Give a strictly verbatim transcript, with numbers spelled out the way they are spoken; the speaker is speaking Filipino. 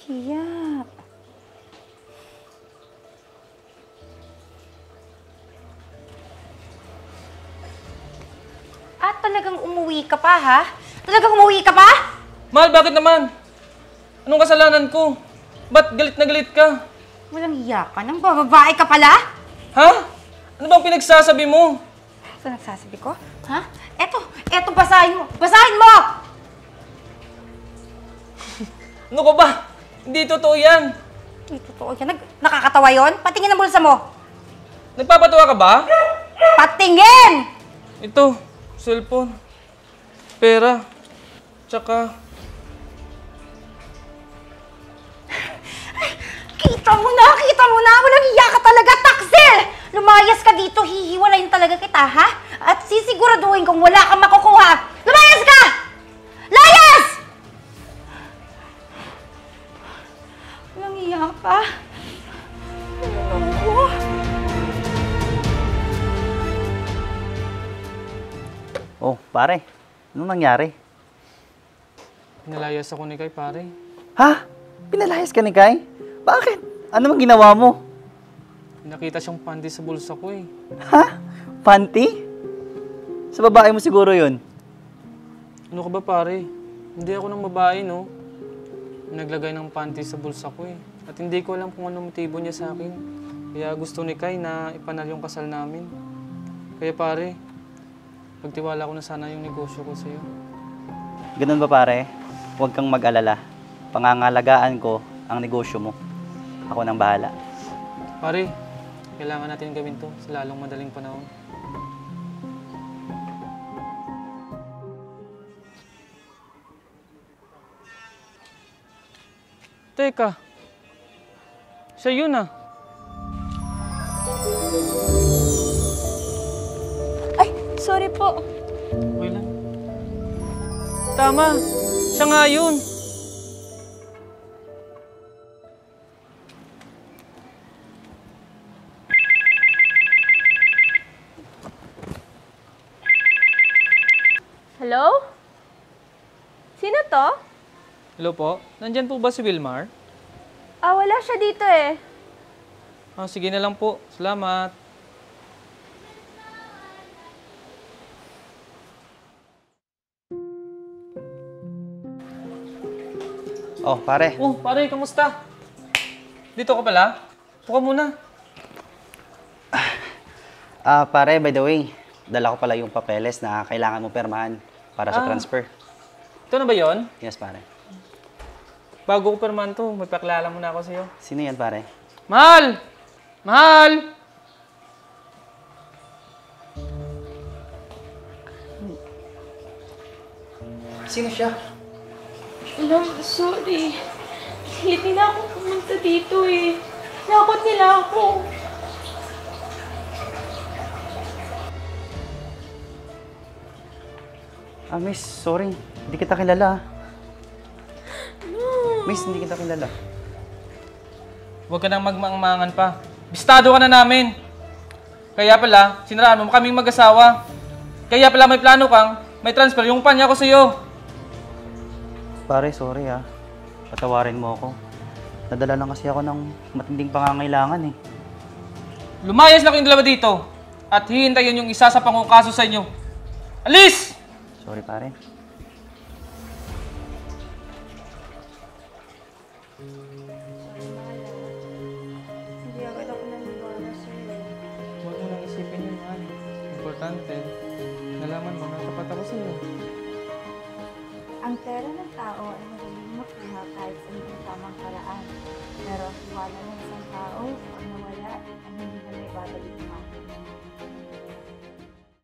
Hiya. At talagang umuwi ka pa, ha? Talagang umuwi ka pa? Mahal, bakit naman? Anong kasalanan ko? Ba't galit na galit ka? Walang hiya ka. Nang bababae ka pala? Ha? Ano bang pinagsasabi mo? Ito nagsasabi ko? Ha? Eto, eto basahin mo. Basahin mo! Ano ka ba? Hindi totoo yan. Hindi totoo yan. Nag nakakatawa yon? Patingin ang bulsa mo. Nagpapatawa ka ba? Patingin! Ito, cellphone, pera, tsaka... Kita mo na! Kita mo na! Walang hiya ka talaga, taksil! Lumayas ka dito, hihiwalayin talaga kita, ha? At sisiguraduhin kung wala kang makukuha. Lumayas ka! Layas! Walang hiya ka. Oh. Oh, pare. Anong nangyari? Pinalayas ako ni Kai, pare. Ha? Pinalayas ka ni Kai? Bakit? Ano mang ginawa mo? Nakita siyang panty sa bulsa ko eh. Ha? Panty? Sa babae mo siguro yun? Ano ka ba, pare? Hindi ako ng babae, no? Naglagay ng panty sa bulsa ko eh. At hindi ko alam kung ano motibo niya sa akin. Kaya gusto ni Kai na ipanal yung kasal namin. Kaya pare, pagtiwala ko na sana yung negosyo ko sa'yo. Ganun ba pare? Huwag kang mag-alala. Pangangalagaan ko ang negosyo mo. Ako nang bahala. Pare, kailangan natin gawin to sa lalong madaling panahon. Teka, siya yun ah. Ay, sorry po. Okay lang. Tama, siya nga yun. Hello? Sino to? Hello po, nandyan po ba si Wilmar? Ah, wala siya dito eh. Ah, sige na lang po. Salamat. Oh, pare. Oh, pare, kamusta? Dito ka pala? Puka muna. Ah, pare, by the way, dala ko pala yung papeles na kailangan mo permahan para sa Ah. transfer. Ito na ba yon? Yes, pare. Bago ko perman to, may pakilala muna ako sa'yo. Sino yan, pare? Mahal! Mahal! Sino siya? Alam, sorry. Hindi na ako pumunta dito eh. Nakot nila ako. Ah, miss, sorry. Hindi kita kilala. Miss, hindi kita kilala. Huwag ka nang magmangmangan pa. Bistado ka na namin. Kaya pala, sinaraan mo kaming mag-asawa. Kaya pala may plano kang, may transfer yung panya ko sa'yo. Pare, sorry ah. Patawarin mo ako. Nadala lang kasi ako ng matinding pangangailangan eh. Lumayas na kayong dalawa dito. At hihintayin yung isa sa pangungkaso sa inyo. Alis! Sorry, pare. Hindi agad ako naniniwala sa'yo. Huwag mo nang isipin yun, mahal. Importante, nalaman mo na tapat ako sa'yo. Ang pera ng tao ay madaling makuha kahit sa hindi tamang paraan. Pero ang tiwala ng isang tao, pag nawala, ay hindi na may babalik ng akin.